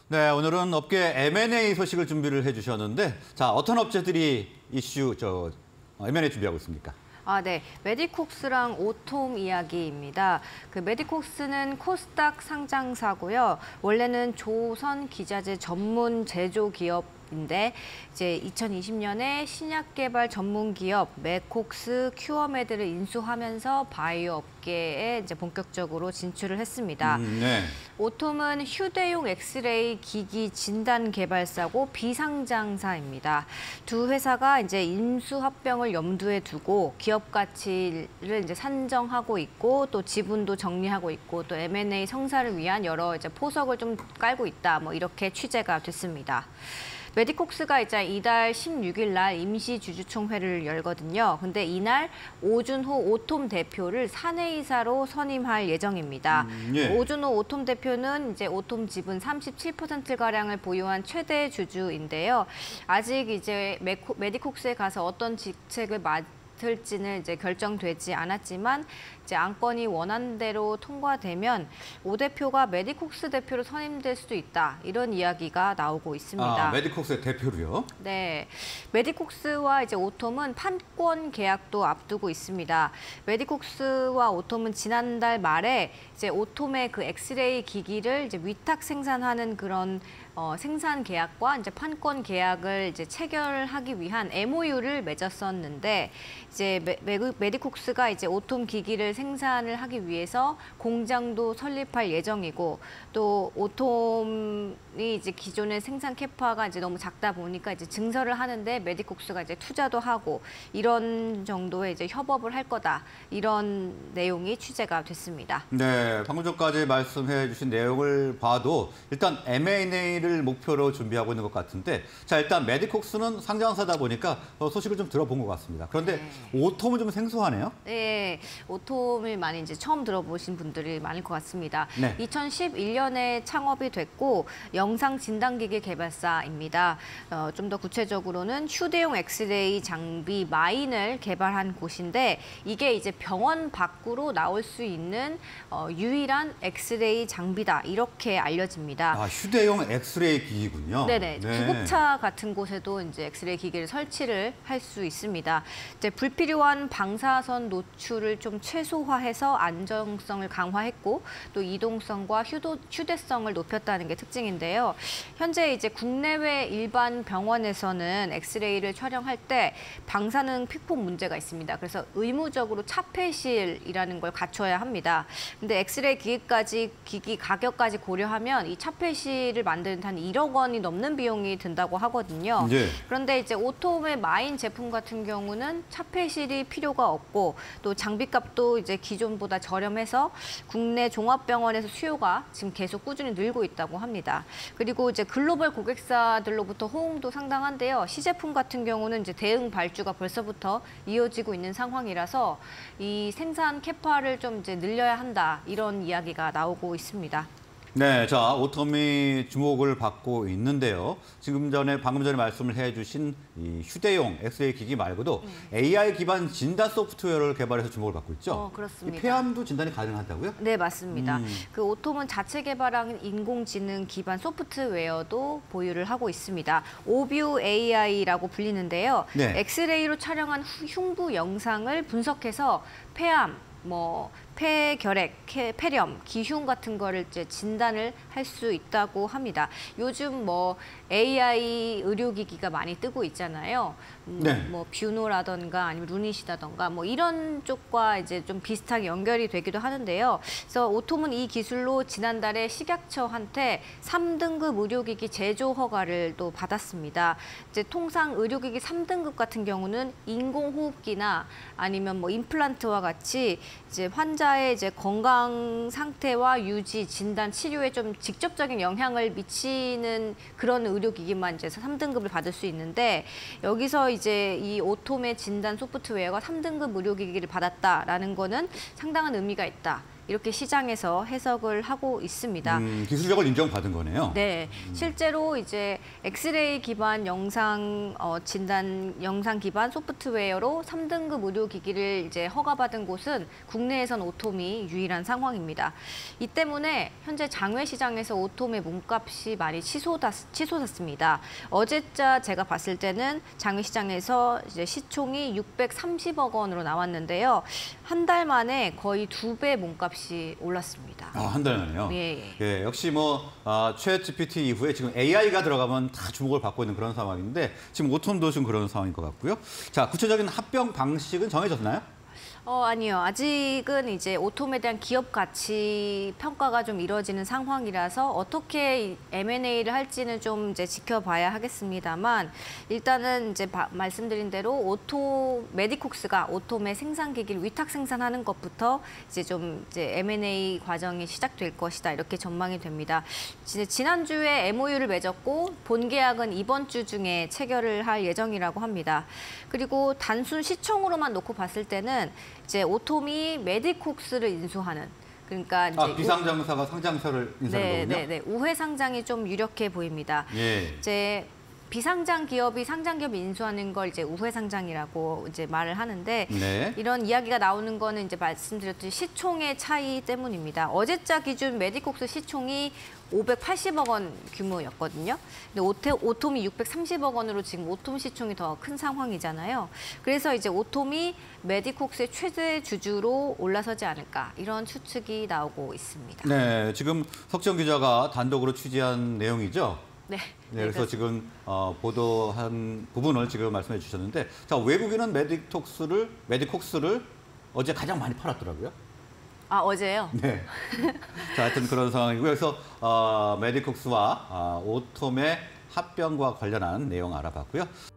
네, 오늘은 업계 M&A 소식을 준비를 해주셨는데, 자, 어떤 업체들이 M&A 준비하고 있습니까? 네. 메디콕스랑 오톰 이야기입니다. 메디콕스는 코스닥 상장사고요. 원래는 조선 기자재 전문 제조 기업인데 이제 2020년에 신약 개발 전문 기업 메콕스 큐어메드를 인수하면서 바이오 업계에 이제 본격적으로 진출을 했습니다. 네. 오톰은 휴대용 엑스레이 기기 진단 개발사고 비상장사입니다. 두 회사가 이제 인수 합병을 염두에 두고 기업 가치를 이제 산정하고 있고 또 지분도 정리하고 있고 또 M&A 성사를 위한 여러 이제 포석을 좀 깔고 있다. 뭐 이렇게 취재가 됐습니다. 메디콕스가 이제 이달 16일 날 임시 주주총회를 열거든요. 근데 이날 오준호 오톰 대표를 사내이사로 선임할 예정입니다. 예. 오준호 오톰 대표는 이제 오톰 지분 37%가량을 보유한 최대 주주인데요. 아직 이제 메디콕스에 가서 어떤 직책을 맡을지는 이제 결정되지 않았지만 이제 안건이 원하는 대로 통과되면 오 대표가 메디콕스 대표로 선임될 수도 있다. 이런 이야기가 나오고 있습니다. 메디콕스의 대표로요? 네, 메디콕스와 이제 오톰은 판권 계약도 앞두고 있습니다. 메디콕스와 오톰은 지난달 말에 이제 오톰의 그 엑스레이 기기를 이제 위탁 생산하는 그런 생산 계약과 이제 판권 계약을 이제 체결하기 위한 MOU를 맺었었는데 이제 메디콕스가 이제 오톰 기기를 생산을 하기 위해서 공장도 설립할 예정이고 또 오톰이 이제 기존의 생산 캐파가 이제 너무 작다 보니까 이제 증설을 하는데 메디콕스가 이제 투자도 하고 이런 정도의 이제 협업을 할 거다. 이런 내용이 취재가 됐습니다. 네, 방금 전까지 말씀해 주신 내용을 봐도 일단 M&A를 목표로 준비하고 있는 것 같은데 자, 일단 메디콕스는 상장사다 보니까 소식을 좀 들어본 것 같습니다. 그런데 오톰은 좀 생소하네요. 네, 오톰을 많이 이제 처음 들어보신 분들이 많을 것 같습니다. 네. 2011년에 창업이 됐고 영상 진단기기 개발사입니다. 좀 더 구체적으로는 휴대용 엑스레이 장비 마인을 개발한 곳인데 이게 이제 병원 밖으로 나올 수 있는 유일한 엑스레이 장비다 이렇게 알려집니다. 휴대용 엑스레이 기기군요. 네네. 네. 구급차 같은 곳에도 이제 엑스레이 기기를 설치를 할 수 있습니다. 이제 불필요한 방사선 노출을 좀 최소화해서 안정성을 강화했고 또 이동성과 휴대성을 높였다는 게 특징인데요. 현재 이제 국내외 일반 병원에서는 엑스레이를 촬영할 때 방사능 피폭 문제가 있습니다. 그래서 의무적으로 차폐실이라는 걸 갖춰야 합니다. 근데 엑스레이 기기 가격까지 고려하면 이 차폐실을 만드는 한 1억 원이 넘는 비용이 든다고 하거든요. 네. 그런데 이제 오톰의 마인 제품 같은 경우는 차폐실이 필요가 없고 또 장비값도 이제 기존보다 저렴해서 국내 종합병원에서 수요가 지금 계속 꾸준히 늘고 있다고 합니다. 그리고 이제 글로벌 고객사들로부터 호응도 상당한데요. 시제품 같은 경우는 이제 대응 발주가 벌써부터 이어지고 있는 상황이라서 이 생산 캐파를 좀 이제 늘려야 한다 이런 이야기가 나오고 있습니다. 네, 자, 오톰이 주목을 받고 있는데요. 방금 전에 말씀을 해주신 이 휴대용 엑스레이 기기 말고도 AI 기반 진단 소프트웨어를 개발해서 주목을 받고 있죠. 그렇습니다. 이 폐암도 진단이 가능하다고요? 네, 맞습니다. 오톰은 자체 개발한 인공지능 기반 소프트웨어도 보유를 하고 있습니다. 오뷰 AI라고 불리는데요. 네. 엑스레이로 촬영한 흉부 영상을 분석해서 폐암, 폐결핵, 폐렴, 기흉 같은 거를 이제 진단을 할 수 있다고 합니다. 요즘 AI 의료기기가 많이 뜨고 있잖아요. 네. 뷰노라던가 아니면 루닛이라던가 이런 쪽과 이제 좀 비슷하게 연결이 되기도 하는데요. 그래서 오톰은 이 기술로 지난달에 식약처한테 3등급 의료기기 제조 허가를 또 받았습니다. 이제 통상 의료기기 3등급 같은 경우는 인공호흡기나 아니면 임플란트와 같이 이제 환자의 이제 건강 상태와 유지, 진단, 치료에 좀 직접적인 영향을 미치는 그런 의료기기만 이제 3등급을 받을 수 있는데 여기서 이제 이 오톰의 진단 소프트웨어가 3등급 의료기기를 받았다라는 거는 상당한 의미가 있다. 이렇게 시장에서 해석을 하고 있습니다. 기술적으로 인정받은 거네요. 네, 실제로 이제 엑스레이 기반 영상 진단 영상 기반 소프트웨어로 3등급 의료기기를 이제 허가받은 곳은 국내에선 오톰이 유일한 상황입니다. 이 때문에 현재 장외 시장에서 오톰의 몸값이 많이 치솟았습니다. 어제자 제가 봤을 때는 장외 시장에서 이제 시총이 630억 원으로 나왔는데요. 한 달 만에 거의 2배 몸값이 올랐습니다. 아, 한 달 만에요? 예. 예, 역시 챗 GPT 이후에 지금 AI가 들어가면 다 주목을 받고 있는 그런 상황인데 지금 오톰도 좀 그런 상황인 것 같고요. 자, 구체적인 합병 방식은 정해졌나요? 아니요. 아직은 이제 오톰에 대한 기업 가치 평가가 좀 이루어지는 상황이라서 어떻게 M&A를 할지는 좀 이제 지켜봐야 하겠습니다만 일단은 이제 말씀드린 대로 메디콕스가 오톰의 생산기기를 위탁 생산하는 것부터 이제 M&A 과정이 시작될 것이다. 이렇게 전망이 됩니다. 지난주에 MOU를 맺었고 본 계약은 이번 주 중에 체결을 할 예정이라고 합니다. 그리고 단순 시총으로만 놓고 봤을 때는 이제 오톰이 메디콕스를 인수하는 그러니까 이제 비상장사가 상장사를 인수하는 거군요. 네. 우회 상장이 좀 유력해 보입니다. 예. 이제 비상장 기업이 상장 기업이 인수하는 걸 이제 우회 상장이라고 이제 말을 하는데 네. 이런 이야기가 나오는 거는 이제 말씀드렸듯이 시총의 차이 때문입니다. 어제자 기준 메디콕스 시총이 580억 원 규모였거든요. 근데 오톰이 630억 원으로 지금 오톰 시총이 더 큰 상황이잖아요. 그래서 이제 오톰이 메디콕스의 최대 주주로 올라서지 않을까 이런 추측이 나오고 있습니다. 네, 지금 석정 기자가 단독으로 취재한 내용이죠. 네. 네, 그래서 지금 보도한 부분을 지금 말씀해 주셨는데, 자, 외국인은 메디콕스를 어제 가장 많이 팔았더라고요. 아, 어제요? 네. 자, 하여튼 그런 상황이고요. 그래서 메디콕스와 오톰의 합병과 관련한 내용 알아봤고요.